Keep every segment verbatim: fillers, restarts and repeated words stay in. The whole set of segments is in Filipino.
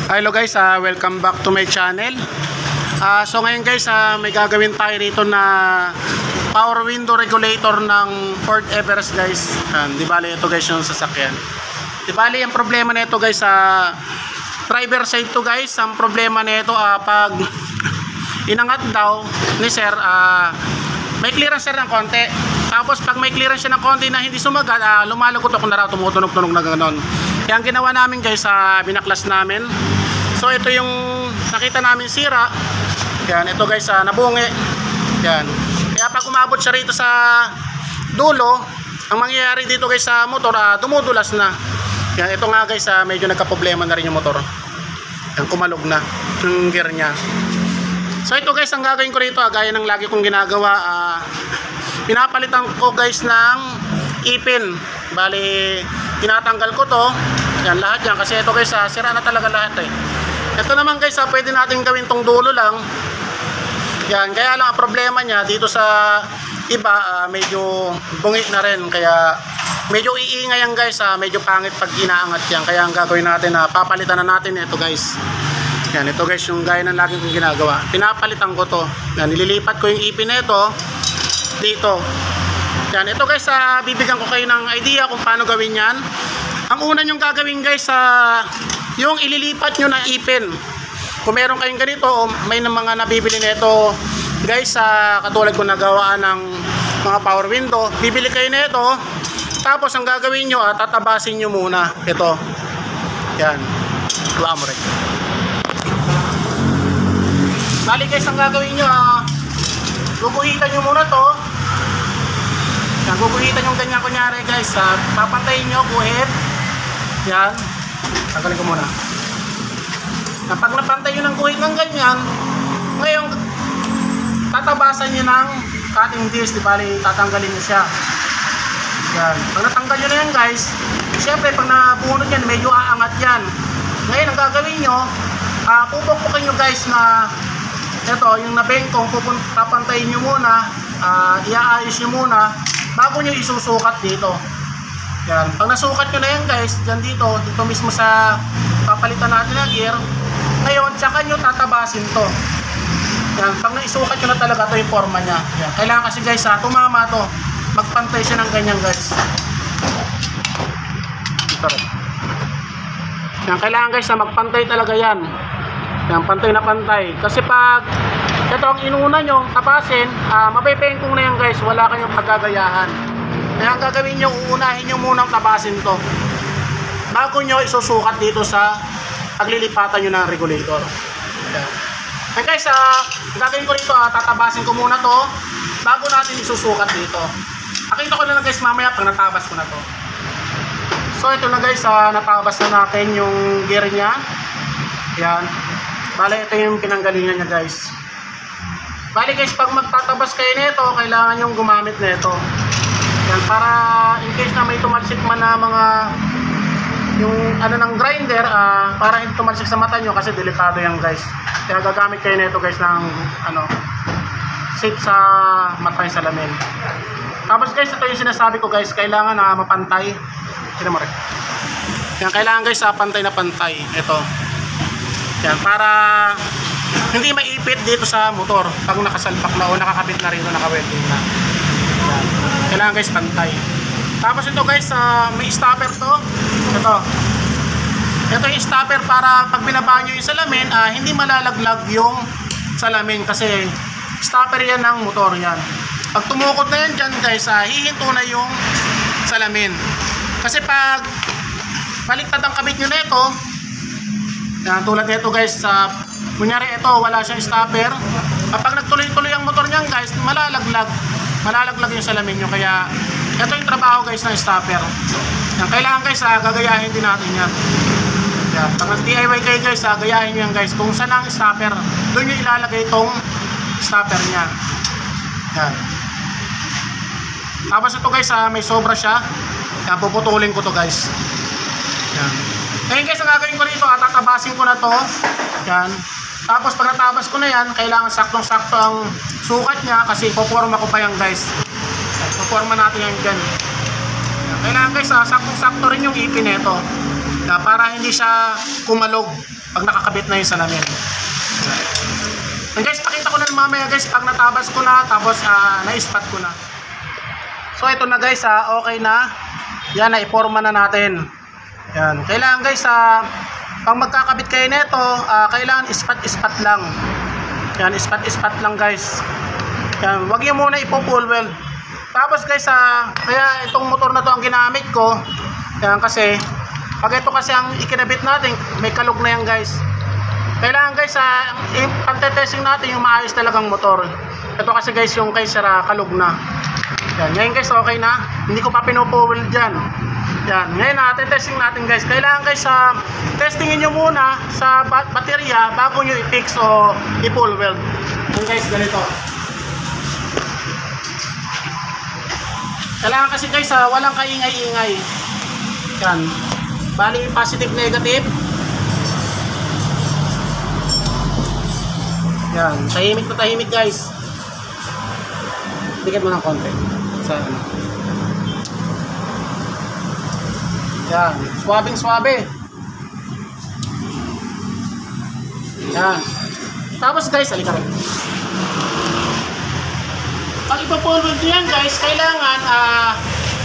Hello guys, uh, welcome back to my channel. uh, So ngayon guys, uh, may gagawin tayo rito na power window regulator ng Ford Everest guys. Yan, di bali ito guys yung sasakyan. Di bali ang problema nito guys sa uh, driver side to guys. Ang problema nito uh, pag inangat daw ni sir, uh, may clearance sir ng konti. Tapos pag may clearance siya ng konti na hindi sumagat, uh, lumalagot ako na raw, tumutunog-tunog na gano'n. Kaya ang ginawa namin guys, sa uh, binaklas namin. So ito yung nakita namin sira. Yan, ito guys, uh, nabungi. Yan. Kaya pag umabot siya rito sa dulo, ang mangyayari dito guys sa motor, uh, dumudulas na. Yan, ito nga guys, uh, medyo nagka-problema na rin yung motor. Yan, kumalog na yung gear niya. So ito guys, ang gagawin ko rito, uh, gaya ng lagi kong ginagawa, uh, pinapalitan ko guys ng ipin. Bali, tinatanggal ko to. Yan, lahat yan. Kasi ito guys, uh, sira na talaga lahat eh. Ito naman guys, uh, pwede natin gawin tong dulo lang. Yan, kaya lang ang problema niya dito sa iba, uh, medyo bungi na rin. Kaya medyo iingay yan guys, uh, medyo pangit pag inaangat yan. Kaya ang gagawin natin, uh, papalitan na natin ito guys. Yan, ito guys yung gaya ng laging kong ginagawa. Pinapalitan ko to. Yan, nililipat ko yung ipin nito dito. Yan, ito guys, uh, bibigyan ko kayo ng idea kung paano gawin yan. Ang una nyong gagawin guys, uh, yung ililipat nyo na ipin. Kung meron kayong ganito o may mga nabibili nito guys, uh, katulad ko nagawaan ng mga power window, bibili kayo nito. Tapos ang gagawin nyo, uh, tatabasin nyo muna ito. Yan, tuwa mo rin. Bali guys, ang gagawin nyo, uh, guguhitan nyo muna to. Yan, guguhitan yung ganyan kunyari guys, uh, papantayin nyo, guhit. Yan, tagalin ko muna. Kapag napantay nyo ng guhit ng ganyan, ngayon tatabasan nyo ng cutting disc, di bali tatanggalin nyo siya. Yan, pag natanggal nyo na yan guys, syempre pag nabunod yan, medyo aangat yan. Ngayon ang gagawin nyo, uh, pupukpukin nyo guys na ito, yung nabengkong, papantayin nyo muna, uh, iaayos nyo muna bago nyo isusukat dito. Yan, pag nasukat nyo na yan guys, dyan dito, dito mismo sa papalitan natin na gear, ngayon tsaka nyo tatabasin to. Yan, pag naisukat nyo na talaga to yung forma nya. Yan, kailangan kasi guys ha, tumama to, magpantay siya ng ganyan guys. Ito rin. Yan, kailangan guys na magpantay talaga yan. Yan, pantay na pantay. Kasi pag ito ang inuna nyo tapasin, uh, mapipengkong na yan guys, wala kayong pagkagayahan. Kaya ang gagawin nyo, uunahin nyo munang tabasin to bago nyo isusukat dito sa paglilipatan nyo ng regulator. Yan. And guys, uh, gagawin ko rito, uh, tatabasin ko muna to bago natin isusukat dito. Nakita ko na lang guys mamaya pag natabas ko na to. So ito na guys, uh, natabas na natin yung gear nya. Yan. Bale, ito yung pinanggalingan nya guys. Bale guys, pag magtatabas kayo nito, kailangan yung gumamit nito. Yan, para in case na may tumalsik man na mga yung ano ng grinder, uh, para hindi tumalsik sa mata nyo kasi delikado yan guys. Kaya gagamit kayo nito guys ng ano, safe sa mata yung salamin. Tapos guys, ito yung sinasabi ko guys, kailangan na uh, mapantay. Sino mo rin? Yan, kailangan guys, uh, pantay na pantay. Ito. Yan, para hindi maipit dito sa motor pag nakasalpak na o nakakabit na rin o naka-welding na. Yan. Kailangan guys pantay. Tapos ito guys, uh, may stopper to. Ito. Ito yung stopper para pag binaba nyo yung salamin, uh, hindi malalaglag yung salamin kasi stopper yan ng motor yan. Pag tumukot na yan dyan guys, uh, hihinto na yung salamin. Kasi pag baliktad ang kabit nyo na ito, yan, tulad nito guys, uh, kunyari ito, wala siyang stopper. Kapag nagtuloy-tuloy ang motor niyan guys, malalaglag. Malalaglag yung salamin nyo. Kaya ito yung trabaho guys ng stopper. Yan, kailangan guys, uh, gagayahin din natin yan. Yan, pag nag-D I Y kayo guys, uh, gayahin nyo yan guys. Kung saan ang stopper, doon nyo ilalagay itong stopper nya. Yan. Tapos ito guys, uh, may sobra siya. Yan, puputulin ko to guys. Yan. Ngayon guys, ang gagawin ko rito, tatabasin ko na to. Yan. Tapos pag natabas ko na yan, kailangan saktong-sakto ang sukat niya kasi ipoforma ko pa yan guys. Ipoforma natin yan dyan. Yan. Kailangan guys, saktong-sakto rin yung ipin nito. uh, para hindi siya kumalog pag nakakabit na yung salamin. And guys, pakita ko na mamaya guys pag natabas ko na tapos uh, na-spot ko na. So ito na guys, uh, okay na. Yan, naiporma na natin. Yan, kailangan guys uh, pag magkakabit kayo nito, uh, kailangan ispat-ispat lang. Yan, ispat-ispat lang guys. Yan, wag niyo muna ipo-full weld. Tapos guys, uh, kaya itong motor na to ang ginamit ko. Yan, kasi pag ito kasi ang ikinabit natin, may kalog na yan guys. Kailangan guys, uh, pagtetesting natin yung maayos talagang motor. Ito kasi guys, yung kay Sara kalog na. Yan, ngayon guys, okay na. Hindi ko pa pinupo-weld dyan. Yan, ngayon natin testing natin guys. Kailangan guys, uh, testingin nyo muna sa bat baterya bago nyo i-fix o i-full weld. Yan guys, ganito. Kailangan kasi guys, uh, walang kaingay-ingay. Yan, bali positive, negative. Yan, tahimik na tahimik guys. Dikit mo ng konti. Sa ano. Yan, swabing swabe. Yan. Tapos guys, halika rin. Pag ipa-full weld yan guys, kailangan ah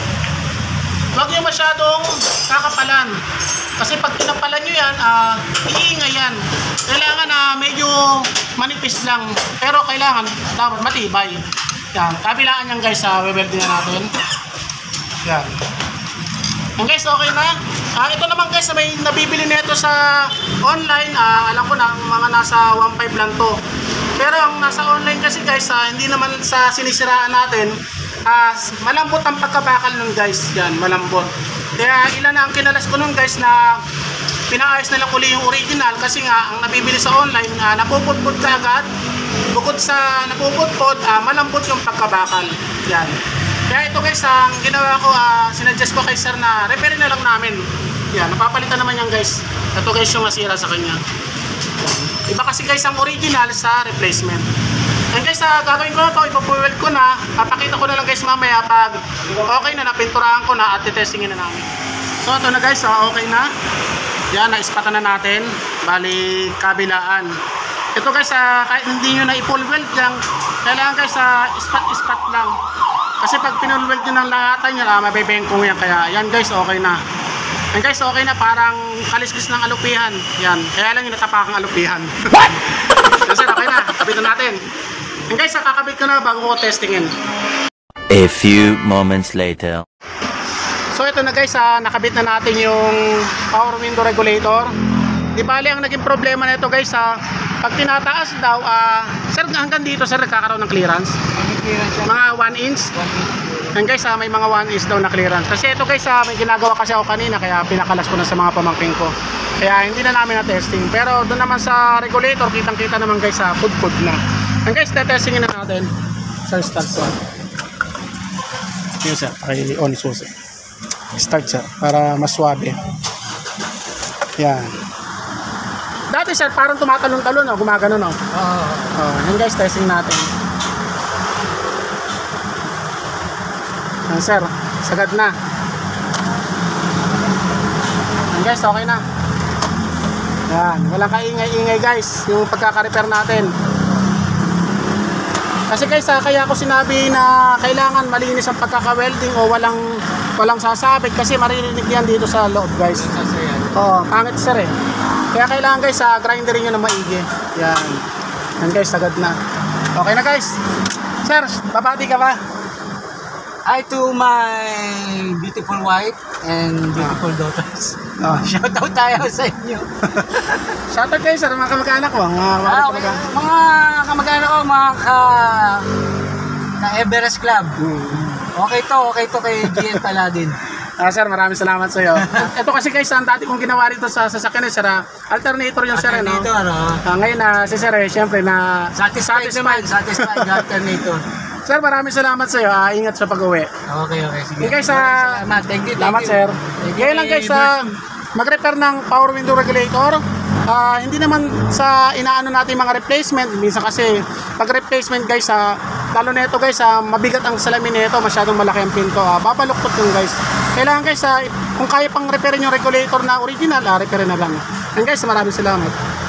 uh, huwag nyo masyadong kakapalan. Kasi pag pinapalan nyo yan, uh, iingay yan. Kailangan na uh, medyo manipis lang. Pero kailangan dapat matibay. Yan. Kabilaan yan guys, uh, wewelding na natin. Yan. Yan guys, okay na. Uh, ito naman guys, may nabibili nito sa online. Uh, alam ko na, mga nasa one five lang to. Pero ang nasa online kasi guys, uh, hindi naman sa sinisiraan natin. Uh, malambot ang pagkabakal nun guys. Yan, malambot. Kaya ilan na ang kinalas ko nun guys na pinaayos na lang uli yung original kasi nga ang nabibili sa online uh, napupudpud ka agad. Bukod sa napupudpud, uh, malambot yung pagkabakal. Yan. Kaya ito guys, ang ginawa ko, uh, sinuggest ko kay sir na repair na lang namin. Yan, napapalitan naman yan guys. Ito guys yung masira sa kanya. Yan. Iba kasi guys ang original sa replacement. And guys, uh, gagawin ko na ito, ipapuweld ko na. Papakita ko na lang guys mamaya pag okay na, napinturahan ko na at titestingin na namin. So ito na guys, uh, okay na. Yan, na-ispatan na natin. Bali, kabilaan. Ito guys, uh, kahit hindi nyo na i-full weld yan, kailangan guys, uh, ispat-ispat lang. Kasi pag pinull weld nyo ng lahatan nyo, uh, mabibengkong yan. Kaya yan guys, okay na. And guys, okay na, parang kaliskis ng alupihan. Yan, kaya lang yung natapakang alupihan. What? Kasi okay na, kabitan natin. And guys, kakabit ko na bago ko testingin. A few moments later. So ito na guys, ah, nakabit na natin yung power window regulator. Di bali ang naging problema na ito guys, ah, pag tinataas daw, ah, sir, hanggang dito sir nagkakaroon ng clearance. Mga one inch. And guys, ah, may mga one inch daw na clearance. Kasi ito guys, ah, may ginagawa kasi ako kanina kaya pinakalas ko na sa mga pamangking ko. Kaya hindi na namin na-testing. Pero doon naman sa regulator, kitang-kita naman guys, ah, pud-pud na. And guys, testingin na natin. Sir, start ko. Yun sir, ay on susi. Start sir, para mas swabe. Yan. Dati sir, parang tumatalon-talon, no? Gumagano, no? Oo. Oh, yun guys, testing natin. Yan sir, sagad na. Yan guys, okay na. Yan, walang kaingay-ingay guys, yung pagkaka-repair natin. Kasi guys, ah, kaya ako sinabi na kailangan malinis ang pagkaka-welding o walang walang sasabit kasi maririnig yan dito sa loob guys. Oo, pangit sir eh. Kaya kailangan guys, ah, grinderin nyo na maigi. Yan. Yan guys, sagad na. Okay na guys. Sir, babati ka ba? Hi to my beautiful wife and beautiful daughters. Oh. Shout out tayo sa inyo. Shout out kayo sir, mga kamag-anak ko. Mga, mga, ah, okay. Mga kamag-anak ko, mga ka, ka Everest Club. Hmm. Okay to, okay to kay G N Paladin. Ah, sir, maraming salamat sa iyo. Ito kasi guys, ang dati kong ginawa rito sa sasakyan ni sir, alternator yung sir, no? Alternator, ano? Ah, ngayon na uh, si sir, eh, syempre na satisfied, satisfied naman, satisfied na alternator. Sir, maraming salamat sa iyo. Ah, ingat sa pag-uwi. Okay, okay, sige. Okay guys, ah, salamat, thank you, thank salamat you. Sir. Thank Ngayon lang guys, ah, mag-repair ng power window regulator. Uh, hindi naman sa inaano natin mga replacement, minsan kasi pag replacement guys, uh, lalo na ito guys, uh, mabigat ang salamin nito, masyadong malaki ang pinto, uh, babaluktot yung guys. Kailangan guys, uh, kung kaya pang repairin yung regulator na original, ah, repairin na lang. And guys, maraming salamat.